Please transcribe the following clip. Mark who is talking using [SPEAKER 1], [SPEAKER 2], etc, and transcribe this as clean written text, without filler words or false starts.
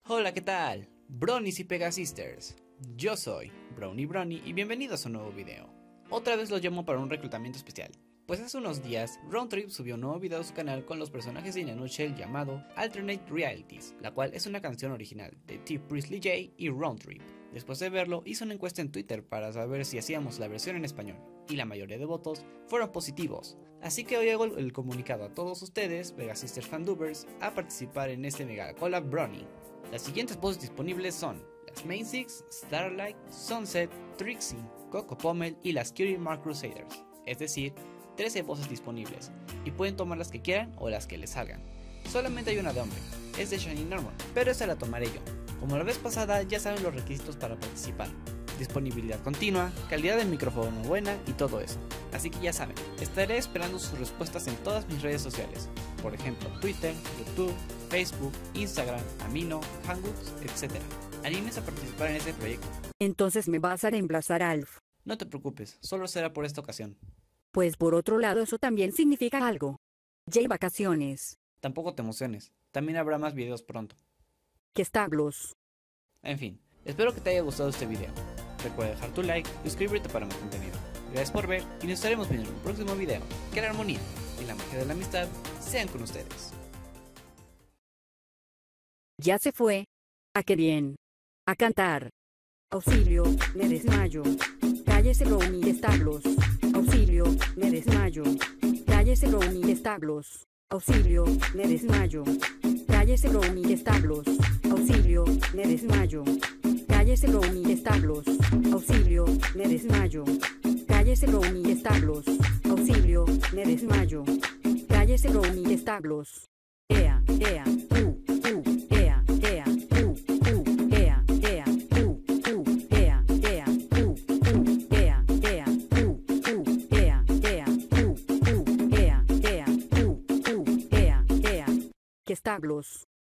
[SPEAKER 1] Hola, ¿qué tal? Bronies y Pegasisters. Yo soy Brony y bienvenidos a un nuevo video. Otra vez los llamo para un reclutamiento especial, pues hace unos días Roundtrip subió un nuevo video a su canal con los personajes de In a Nutshell llamado Alternate Realities, la cual es una canción original de T. Priestley J. y Roundtrip. Después de verlo, hice una encuesta en Twitter para saber si hacíamos la versión en español, y la mayoría de votos fueron positivos. Así que hoy hago el comunicado a todos ustedes, Pegasisters Fandubers, a participar en este mega collab Brony. Las siguientes voces disponibles son las Main Six, Starlight, Sunset, Trixie, Coco Pommel y las Cutie Mark Crusaders, es decir, 13 voces disponibles, y pueden tomar las que quieran o las que les salgan. Solamente hay una de hombre, es de Shining Armor, pero esa la tomaré yo. Como la vez pasada, ya saben los requisitos para participar: disponibilidad continua, calidad del micrófono buena y todo eso. Así que ya saben, estaré esperando sus respuestas en todas mis redes sociales, por ejemplo Twitter, YouTube, Facebook, Instagram, Amino, Hangouts, etc. Anímense a participar en este proyecto.
[SPEAKER 2] Entonces me vas a reemplazar a Alf.
[SPEAKER 1] No te preocupes, solo será por esta ocasión.
[SPEAKER 2] Pues por otro lado eso también significa algo. Ya hay vacaciones.
[SPEAKER 1] Tampoco te emociones, también habrá más videos pronto.
[SPEAKER 2] ¿Qué establos?
[SPEAKER 1] En fin, espero que te haya gustado este video. Recuerda dejar tu like y suscribirte para más contenido. Gracias por ver y nos estaremos viendo en un próximo video. Que la armonía y la magia de la amistad sean con ustedes.
[SPEAKER 2] Ya se fue. ¿A qué bien? A cantar. Auxilio, me desmayo. Cállese Brony de establos. Auxilio, me desmayo. Cállese Brony de establos. Auxilio, me desmayo. Cállese Brony de establos. Auxilio, me desmayo. Cállese Brony de establos. Auxilio, me desmayo. Cállese Brony de establos. Auxilio, me desmayo. Cállese Brony de establos. Ea, ea, ea, ea, ea, ea, ea, ea, ea, ea, ea, ea, ea, ea, ea, ¿qué establos?